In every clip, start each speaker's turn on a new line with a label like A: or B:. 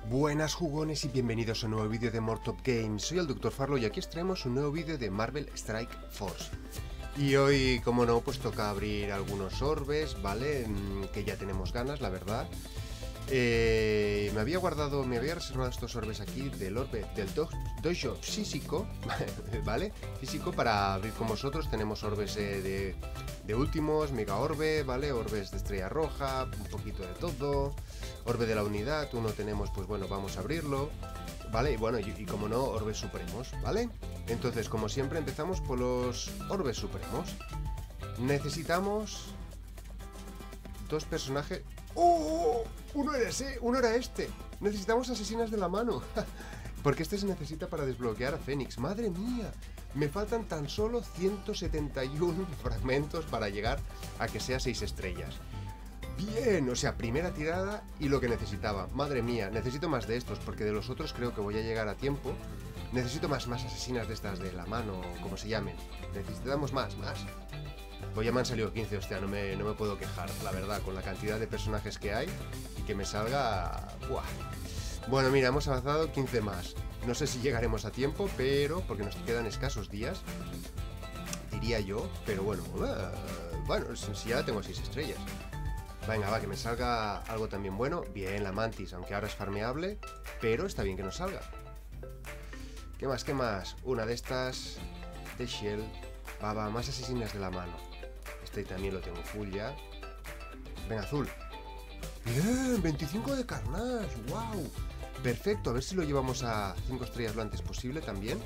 A: Buenas jugones y bienvenidos a un nuevo vídeo de More Top Games. Soy el Dr. Farlo y aquí os traemos un nuevo vídeo de Marvel Strike Force. Y hoy, como no, pues toca abrir algunos orbes, ¿vale? Que ya tenemos ganas, la verdad. Me había reservado estos orbes aquí del orbe del dojo físico, ¿vale? Físico para abrir con vosotros. Tenemos orbes de últimos, mega orbe, ¿vale? Orbes de estrella roja, un poquito de todo. Orbe de la unidad, uno tenemos, pues bueno, vamos a abrirlo, ¿vale? Y bueno, y como no, orbes supremos, ¿vale? Entonces, como siempre, empezamos por los orbes supremos. Necesitamos dos personajes. ¡Oh! Uno era este. Necesitamos asesinas de la mano. Porque este se necesita para desbloquear a Fénix. ¡Madre mía! Me faltan tan solo 171 fragmentos para llegar a que sea 6 estrellas. Bien, o sea, primera tirada y lo que necesitaba. Madre mía, necesito más de estos, porque de los otros creo que voy a llegar a tiempo. Necesito más asesinas de estas de la mano, como se llamen. Necesitamos más. Pues ya me han salido 15, hostia, no me puedo quejar, la verdad, con la cantidad de personajes que hay y que me salga... ¡Buah! Bueno, mira, hemos avanzado 15 más. No sé si llegaremos a tiempo, pero... porque nos quedan escasos días, diría yo, pero bueno, bueno, si ya tengo 6 estrellas. Venga, va, que me salga algo también bueno. Bien, la Mantis, aunque ahora es farmeable, pero está bien que nos salga. ¿Qué más? Una de estas de Shell. Va, más asesinas de la mano. Este también lo tengo full ya. Venga, azul. Bien, 25 de Carnage, wow. Perfecto, a ver si lo llevamos a 5 estrellas lo antes posible también.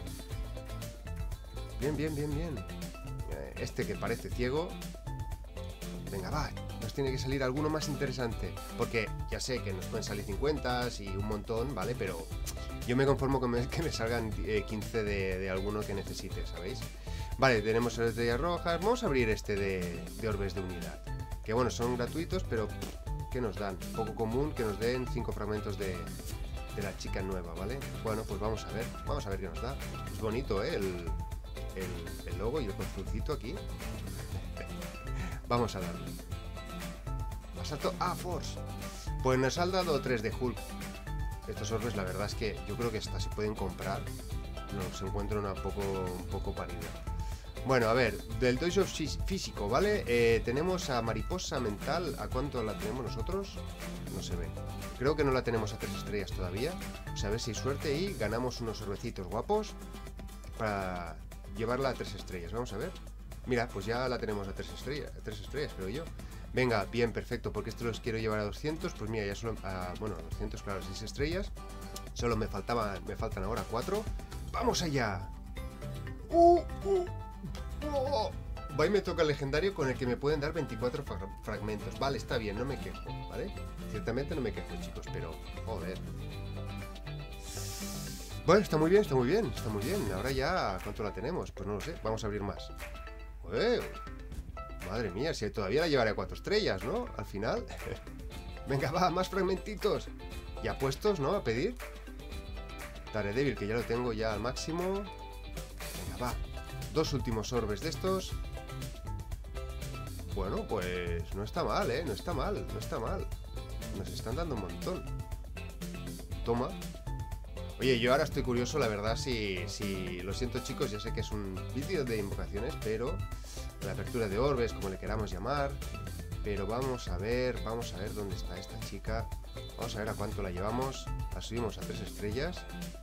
A: Bien. Este que parece ciego. Venga, va, nos tiene que salir alguno más interesante. Porque ya sé que nos pueden salir 50 y un montón, ¿vale? Pero yo me conformo con que me salgan 15 de alguno que necesite, ¿sabéis? Vale, tenemos estrellas rojas. Vamos a abrir este de orbes de unidad. Que bueno, son gratuitos, pero ¿qué nos dan? Poco común que nos den 5 fragmentos de la chica nueva, ¿vale? Bueno, pues vamos a ver qué nos da. Es bonito, ¿eh? El logo y el corazoncito aquí. Vamos a darle. Asalto a Force. Pues nos han dado 3 de Hulk. Estos orbes, la verdad es que yo creo que hasta se pueden comprar. Nos encuentran un poco parido. Bueno, a ver, del dojo físico, ¿vale? Tenemos a Mariposa Mental. ¿A cuánto la tenemos nosotros? No se ve. Creo que no la tenemos a 3 estrellas todavía. O sea, a ver si hay suerte y ganamos unos orbecitos guapos para llevarla a 3 estrellas. Vamos a ver. Mira, pues ya la tenemos a 3 estrellas, creo yo. Venga, bien, perfecto, porque estos los quiero llevar a 200. Pues mira, ya solo... bueno, a 200, claro, 6 estrellas. Solo me faltan ahora 4. ¡Vamos allá! ¡Oh! Va y me toca el legendario con el que me pueden dar 24 fragmentos. Vale, está bien, no me quejo, ¿vale? Ciertamente no me quejo, chicos, pero... joder. Bueno, está muy bien. Ahora ya, ¿cuánto la tenemos? Pues no lo sé, vamos a abrir más. Madre mía, si todavía la llevaré a 4 estrellas, ¿no? Al final. Venga, va, más fragmentitos. Ya puestos, ¿no? A pedir. Daredevil, que ya lo tengo ya al máximo. Venga, va. 2 últimos orbes de estos. Bueno, pues no está mal, ¿eh? No está mal. Nos están dando un montón. Toma. Oye, yo ahora estoy curioso, la verdad, si... lo siento, chicos, ya sé que es un vídeo de invocaciones, pero... la apertura de orbes, como le queramos llamar. Pero vamos a ver dónde está esta chica. Vamos a ver a cuánto la llevamos. La subimos a 3 estrellas.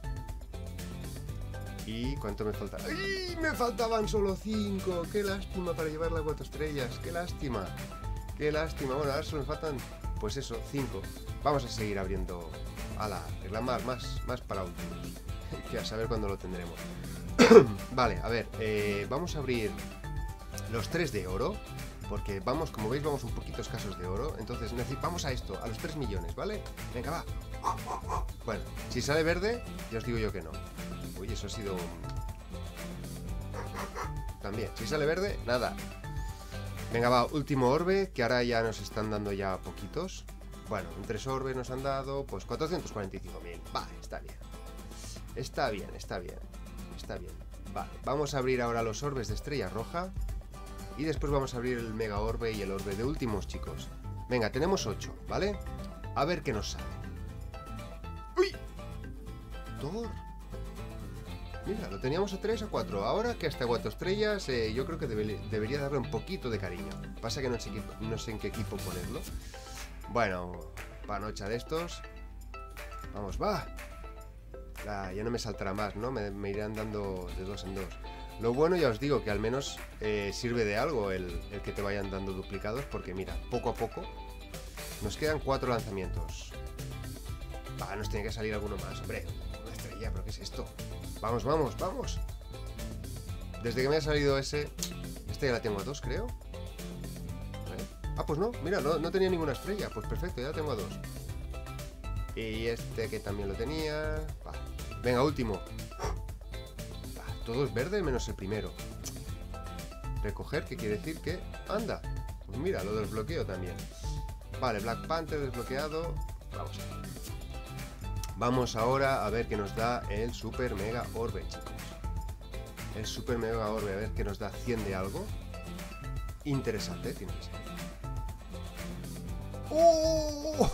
A: ¿Y cuánto me falta? ¡Ay! Me faltaban solo 5. ¡Qué lástima para llevarla a 4 estrellas! ¡Qué lástima! Bueno, ahora solo me faltan, pues eso, 5. Vamos a seguir abriendo. Ala, reclamar más para últimos. Que a saber cuándo lo tendremos. Vale, a ver, vamos a abrir los 3 de oro. Porque vamos, como veis, vamos un poquito escasos de oro. Entonces vamos a esto, a los 3 millones, ¿vale? Venga, va. Bueno, si sale verde, ya os digo yo que no. Uy, eso ha sido también, si sale verde, nada. Venga, va, último orbe, que ahora ya nos están dando ya poquitos. Bueno, en 3 orbes nos han dado, pues 445.000. Va, está bien. Vale, vamos a abrir ahora los orbes de estrella roja. Y después vamos a abrir el mega orbe y el orbe de últimos, chicos. Venga, tenemos 8, ¿vale? A ver qué nos sale. ¡Uy! motor. Mira, lo teníamos a 3, a 4. Ahora que hasta 4 estrellas, yo creo que debería darle un poquito de cariño. Pasa que no sé en qué equipo ponerlo. Bueno, panocha de estos. Vamos, va. Ya no me saltará más, ¿no? Me irán dando de 2 en 2. Lo bueno, ya os digo, que al menos sirve de algo el que te vayan dando duplicados. Porque mira, poco a poco nos quedan 4 lanzamientos. Va, nos tiene que salir alguno más. Hombre, una estrella, ¿pero qué es esto? Vamos, vamos, vamos. Desde que me ha salido ese... Este ya la tengo a 2, creo. Ah, pues no, mira, no tenía ninguna estrella. Pues perfecto, ya la tengo a 2. Y este que también lo tenía. Va. Venga, último. Va, todo es verde menos el primero. Recoger, ¿qué quiere decir? Que anda. Pues mira, lo desbloqueo también. Vale, Black Panther desbloqueado. Vamos a ver. Vamos ahora a ver qué nos da el Super Mega Orbe, chicos. El Super Mega Orbe, a ver qué nos da. 100 de algo. Interesante, tiene que ser. ¡Oh!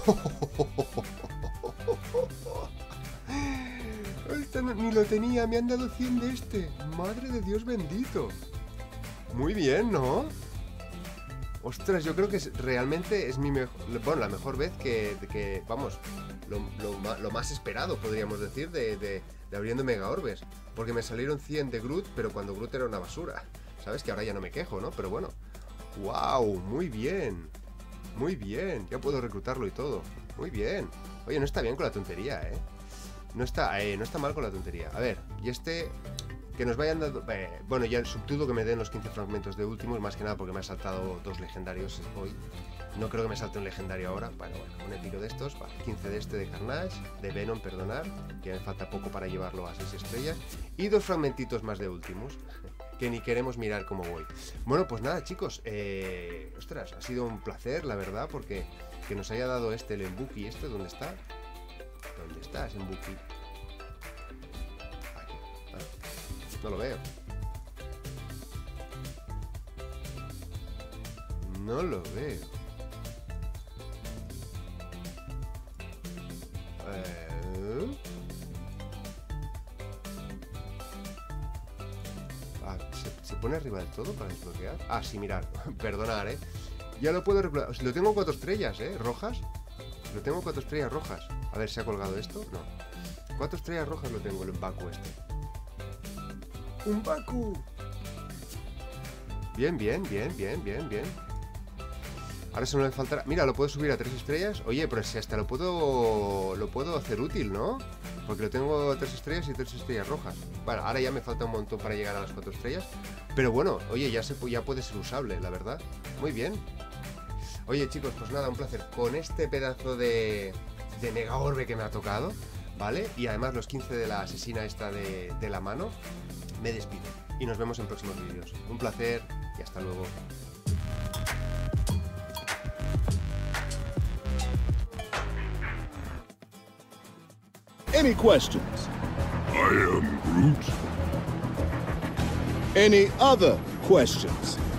A: Este ni lo tenía, me han dado 100 de este. Madre de Dios bendito. Muy bien, ¿no? Ostras, yo creo que realmente es mi mejor... Bueno, la mejor vez que vamos, lo más esperado, podríamos decir, de abriendo Mega Orbes. Porque me salieron 100 de Groot, pero cuando Groot era una basura. ¿Sabes? Que ahora ya no me quejo, ¿no? Pero bueno. ¡Wow! Muy bien. Muy bien. Ya puedo reclutarlo y todo. Muy bien. Oye, no está bien con la tontería, ¿eh? No está mal con la tontería. A ver, y este... Que nos vayan dando... bueno, ya el subtudo que me den los 15 fragmentos de últimos, más que nada porque me ha saltado 2 legendarios hoy. No creo que me salte un legendario ahora. Bueno, un épico de estos. Vale, 15 de este de Carnage, de Venom, perdonad, que me falta poco para llevarlo a 6 estrellas. Y 2 fragmentitos más de últimos, que ni queremos mirar cómo voy. Bueno, pues nada, chicos. Ostras, ha sido un placer, la verdad, porque que nos haya dado el Embuki. ¿Dónde está? ¿Dónde está ese Embuki? No lo veo. No lo veo. ¿Se pone arriba del todo para desbloquear? Ah, sí, mirad. Perdonad, Ya lo puedo reclutar. Lo tengo 4 estrellas, rojas. Lo tengo 4 estrellas rojas. A ver, ¿se ha colgado esto? No. 4 estrellas rojas lo tengo, el M'Baku este. ¡Un Baku! Bien, bien, bien, bien, bien, bien. Ahora solo me faltará... Mira, lo puedo subir a 3 estrellas. Oye, pero si hasta lo puedo hacer útil, ¿no? Porque lo tengo 3 estrellas y 3 estrellas rojas. Bueno, ahora ya me falta un montón para llegar a las 4 estrellas. Pero bueno, oye, ya puede ser usable, la verdad. Muy bien. Oye, chicos, pues nada, un placer. Con este pedazo de Mega Orbe que me ha tocado, ¿vale? Y además los 15 de la asesina esta de la mano. Me despido y nos vemos en próximos vídeos. Un placer y hasta luego.
B: Any questions? I am Groot. Any other questions?